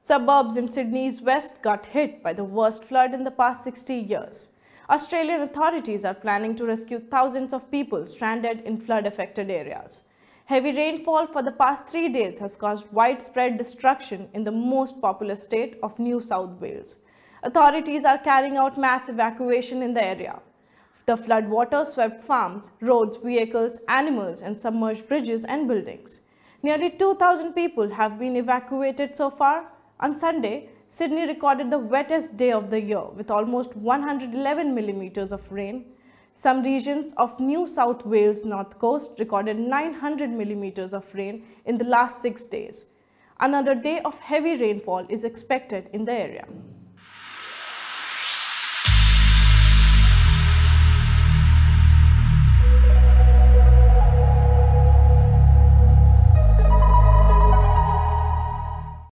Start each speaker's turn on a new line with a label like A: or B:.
A: Suburbs in Sydney's west got hit by the worst flood in the past 60 years. Australian authorities are planning to rescue thousands of people stranded in flood-affected areas. Heavy rainfall for the past 3 days has caused widespread destruction in the most populous state of New South Wales. Authorities are carrying out mass evacuation in the area. The flood water swept farms, roads, vehicles, animals, and submerged bridges and buildings. Nearly 2,000 people have been evacuated so far. On Sunday, Sydney recorded the wettest day of the year with almost 111 millimeters of rain. Some regions of New South Wales North Coast recorded 900 millimeters of rain in the last 6 days. Another day of heavy rainfall is expected in the area.